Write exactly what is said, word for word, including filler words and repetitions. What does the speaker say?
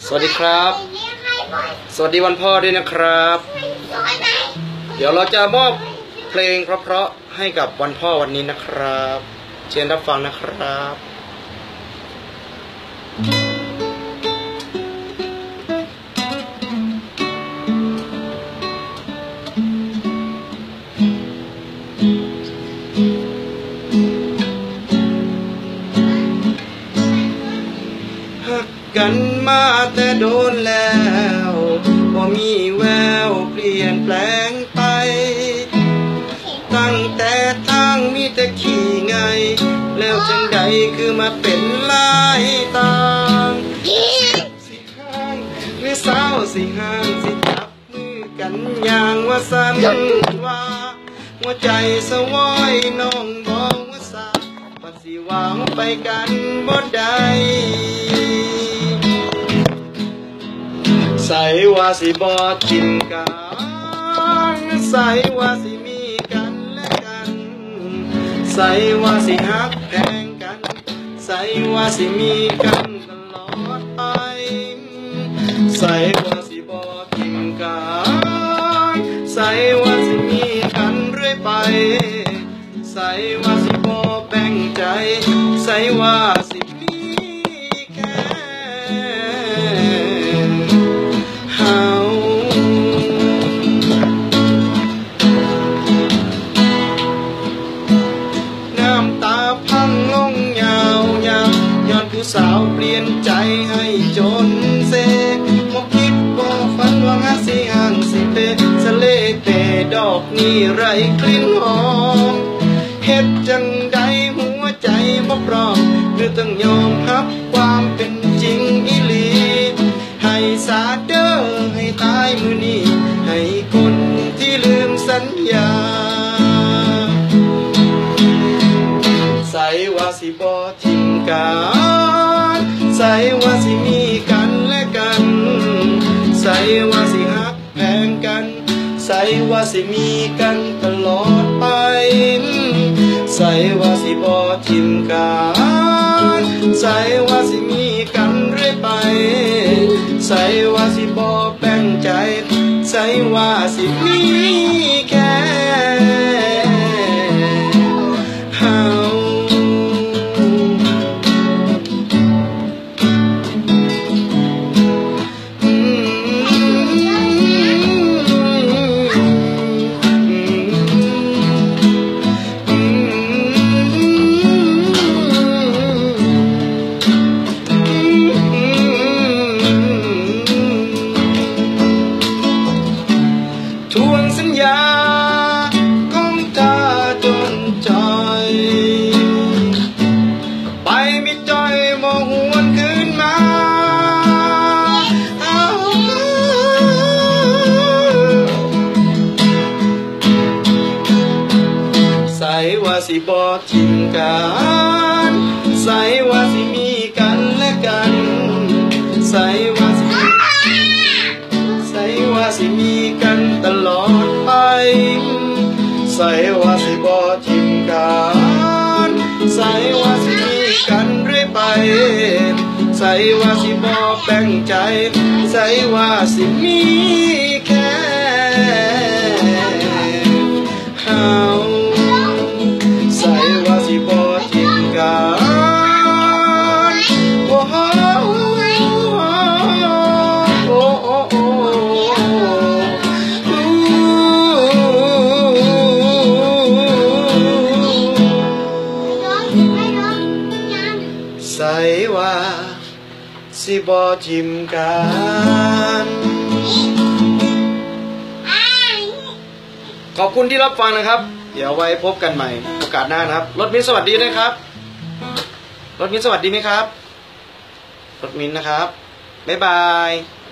สวัสดีครับสวัสดีวันพ่อด้วยนะครับเดี๋ยวเราจะมอบเพลงเพราะๆให้กับวันพ่อวันนี้นะครับเชิญรับฟังนะครับกันมาแต่โดนแล้วบ่มีแววเปลี่ยนแปลงไปตั้งแต่ทางมีแต่ขี่ไงแล้วจังใดคือมาเป็นลายต่างสิห้างหรือสาวสิห้างสิจับมือกันอย่างว่าสันว่าหัวใจสวอยน้องบอกว่าสาปัดสิวางไปกันบ่ได้ใส่ว่าสิบอทิมกันใส่ว่าสิมีกันและกันใส่ว่าสิฮักแพงกันใส่ว่าสิมีกันตลอดไปใส่ว่าสิบอทิมกันใส่ว่าสิมีกันเรื่อยไปใส่ว่าสิบอแบ่งใจใส่ว่าสิมีแค่สาวเปลี่ยนใจให้จนเซบ่คิดบ่ฝันว่าหาสิห่างสิเปสะเลเตดอกนี้ไรกลิ่นหอมเฮ็ดจังใดหัวใจบ่พร้อมหรือต้องยอมรับความเป็นจริงอีหลีให้สาเด้อให้ตายมื้อนี้ให้คนที่ลืมสัญญาใส่ว่าสิบ่ทิ้งกันใส่ว่าสิมีกันและกันใส่ว่าสิฮักแพงกันใส่ว่าสิมีกันตลอดไปใส่ว่าสิบ่ทิมกันใส่ว่าสิมีกันเรื่อยไปใส่ว่าสิบ่แบ่งใจใส่ว่าสิมีแค่ทวงสัญญาของเธอจนใจไปไม่จ่อยมองหวนคืนมาใส่ว่าสิบ่ทิ้งกันใส่ว่าสิมีกันและกันใส่ว่าสิใส่ว่าสิมีกันตลอดไปใส่ว่าสิบ่ทิ้งกันใส่ว่าสิมีกันเรื่อยไปใส่ว่าสิบ่แบ่งใจใส่ว่าสิมีแค่เฮาใส่ว่าสิบ่ทิ้งกันโอ้โหใส่ว่าสิบ่ทิมกันขอบคุณที่รับฟังนะครับเดี๋ยวไว้พบกันใหม่โอกาสหน้านะครับรถมิ้นสวัสดีนะครับรถมิ้นสวัสดีไหมครับรถมิ้นนะครับบ๊ายบาย